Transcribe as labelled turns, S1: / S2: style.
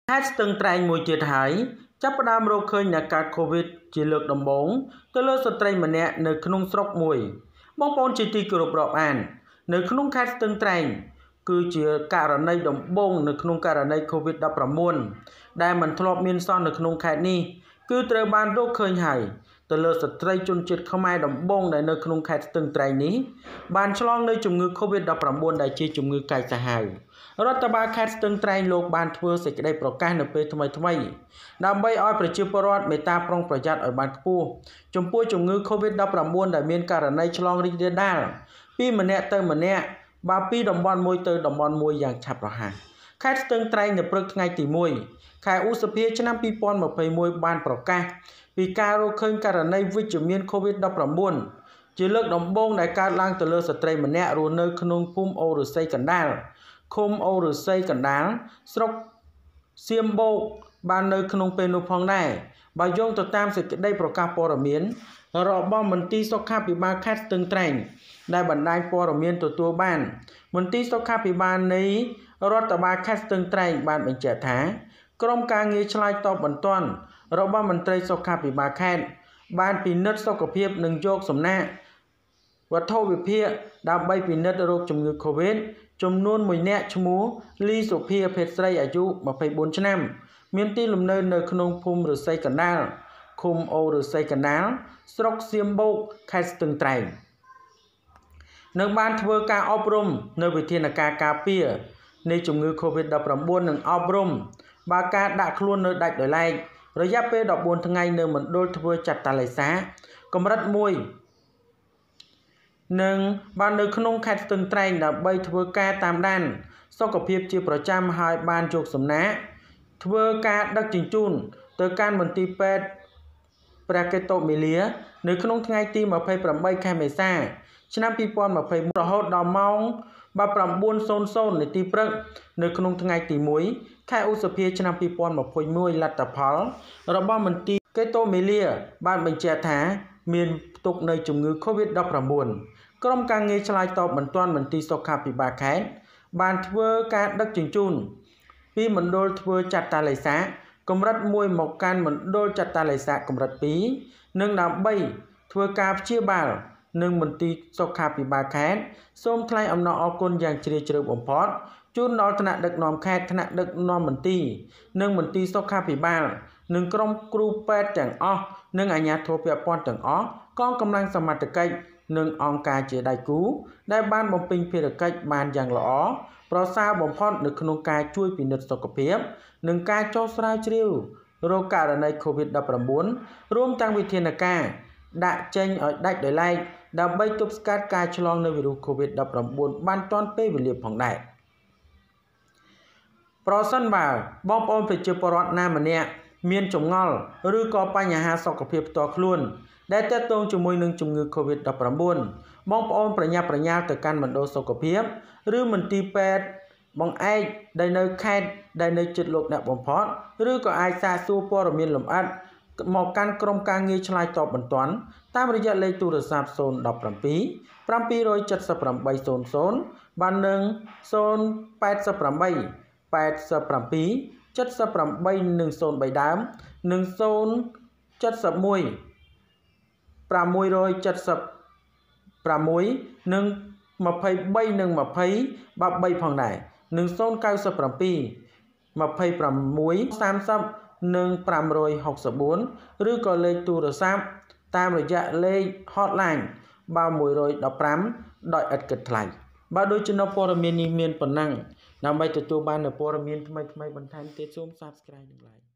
S1: ខេត្តស្ទឹងត្រែងមួយទៀតហើយចាប់ផ្ដើមរកឃើញអ្នកកើត Covid ជាលើកដំបូងទៅលើស្ត្រីម្នាក់នៅក្នុងស្រុកមួយបងប្អូនជាទីគោរពរាប់អាននៅក្នុងខេត្តស្ទឹងត្រែងគឺជាករណីដំបូងនៅក្នុងករណី Covid-19 ដែលមិនធ្លាប់មានសោះនៅក្នុងខេត្តនេះគឺត្រូវបានរកឃើញហើយទៅលើស្ត្រីជនជាតិខ្មែរដំបូងដែលនៅក្នុងខេត្តស្ទឹងត្រែងនេះបានឆ្លងនៅជំងឺ Covid-19 ដែលជាជំងឺកាចសាហាវរដ្ឋបាលខេត្តស្ទឹងត្រែងលោកបានធ្វើសេចក្តីប្រកាសនៅពេលថ្មីដើម្បីឲ្យប្រជាពលរដ្ឋមេត្តាប្រុងប្រយ័ត្នឲ្យបានខ្ពស់ចំពោះជំងឺ Covid-19 ដែលមានករណីឆ្លងរីករាលដាលពីម្នាក់ទៅម្នាក់បើពីតំបន់មួយទៅតំបន់មួយយ៉ាងឆាប់រហ័សខេត្តស្ទឹងត្រែងនៅព្រឹកថ្ងៃទី1ខែឧសភាឆ្នាំ2021បានប្រកាសពីការរកឃើញករណីវិជ្ជមាន Covid-19 ជាលើកដំបូងដែលកើតឡើងទៅលើស្ត្រីម្នាក់រស់នៅក្នុងភូមិអូរឫស្សីកណ្ដាលឃុំអូរឫស្សីកណ្ដាលស្រុកសៀមបូកបាននៅក្នុងពេលនោះផងដែរបើយោងទៅតាមសេចក្តីប្រកាសព័ត៌មានរបស់មន្ទីរសុខាភិបាលខេត្តស្ទឹងត្រែងដែលបណ្ដាញព័ត៌មានទទួលបានមន្ទីរសុខាភិបាលនៃរដ្ឋបាលខេត្តស្ទឹងត្រែងបានបញ្ជាក់ថាក្រុមការងារឆ្លើយតបបន្ទាន់របស់មន្ត្រីសុខាភិបាលខេត្តបានពិនិត្យសុខភាពនិងយកសំណាក់វត្ថុវិភាគដើម្បីពិនិត្យរោគជំងឺ Covid ចំនួន1នាក់ឈ្មោះលីសុភាភេទស្រីអាយុ24ឆ្នាំមានទីលំនៅនៅក្នុងភូមិឫស្សីកណ្ដាលឃុំអូរឫស្សីកណ្ដាលស្រុកសៀមបូកខេត្តស្ទឹងត្រែងនៅបានធ្វើការអប់រំនៅវិធានការការពារនៃជំងឺ Covid-19 និងអប់រំបើការដាក់ខ្លួននៅដាច់ដោយឡែករយៈពេល14ថ្ងៃនៅមណ្ឌលធ្វើចាត់តាឡេសាកម្រិត1និងបាននៅក្នុងខេត្តស្ទឹងត្រែងដើម្បីធ្វើការតាមដានសុខភាពជាប្រចាំហើយបានយកសំណាក់ធ្វើការដឹកជញ្ជូនទៅកាន់មន្ទីរពេទ្យព្រះកេតុមាលានៅក្នុងថ្ងៃទី28ខែមេសាឆ្នាំ2021រហូតដល់ម៉ោង 9:00 នាទីព្រឹកនៅក្នុងថ្ងៃទី1ខែឧសភាឆ្នាំ2021លទ្ធផលរបស់មន្ទីរកេតុមាលាបានបញ្ជាក់ថាមានផ្ទុកនៅជំងឺ Covid-19 ក្រុមការងារឆ្លើយតបបន្ទាន់មន្ទីរសុខាភិបាលខេត្តបានធ្វើការដឹកជញ្ជូនពីមណ្ឌលធ្វើចាត់តាឡេសាកម្រិត1មកកាន់មណ្ឌលចាត់តាឡេសាកម្រិត2និងដើម្បីធ្វើការព្យាបាលនឹងមន្ទីរសុខាភិបាលខេត្តសូមថ្លែងអំណរអគុណយ៉ាងជ្រាលជ្រៅបំផុតជូនដល់ថ្នាក់ដឹកនាំខេត្តថ្នាក់ដឹកនាំមន្ទីរនិងមន្ទីរសុខាភិបាលនិងក្រុមគ្រូពេទ្យទាំងអស់និងអាជ្ញាធរពាក់ព័ន្ធទាំងអស់កងកម្លាំងសមត្ថកិច្ចនិងអង្គការជាដៃគូដែលបានបំពេញភារកិច្ចបានយ៉ាងល្អប្រសើរបំផុតនៅក្នុងការជួយពិនិត្យសុខភាពនិងការចុះស្រាវជ្រាវរោគករណី Covid-19 រួមទាំងវិធានការដាក់ចេញឲ្យដាច់ដោយឡែកដើម្បីទប់ស្កាត់ការឆ្លងនៃវីរុស Covid-19 បានទាន់ពេលវេលាផងដែរប្រសិនបើបងប្អូនប្រជាពលរដ្ឋណាម្នាក់មានចម្ងល់ឬក៏បញ្ហាសុខភាពផ្ទាល់ខ្លួនដែលទាក់ទងជាមួយនឹងជំងឺ Covid-19 បងប្អូនប្រញាប់ប្រញាល់ទៅកាន់មណ្ឌលសុខភាពឬមន្ទីរពេទ្យបង្អែកដែលនៅខេត្តដែលនៅជិតលោកអ្នកបំផុតឬក៏អាចសាកសួរព័ត៌មានលម្អិតមកកាន់ក្រុមការងារឆ្លើយតបបន្ទាន់តាមរយៈលេខទូរស័ព្ទ017 77800បាននឹង088 87 78និង03ដើមនិង071 676និង23និង20បើ3ផងដែរនិង097 26 30និង564ឬក៏លេខទូរស័ព្ទតាមរយៈលេខ hotline បើ115ដោយឥតគិតថ្លៃបើដូចជានៅព័ត៌មាននេះមានប៉ុណ្ណឹងដើម្បីទទួលបាននូវព័ត៌មានថ្មីៗបន្ថែមទៀតសូម Subscribe និង Like